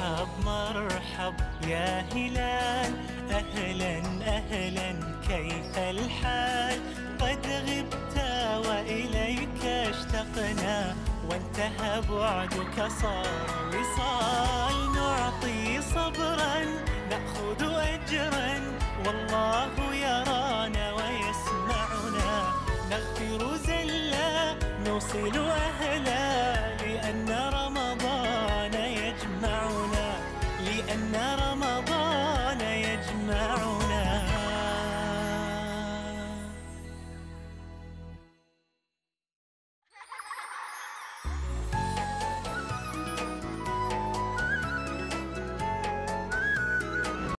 مرحب مرحب يا هلال، أهلا أهلا كيف الحال؟ قد غبت وإليك اشتقنا، وانتهى بعدك صار وصال. نعطي صبرا نأخذ أجرا،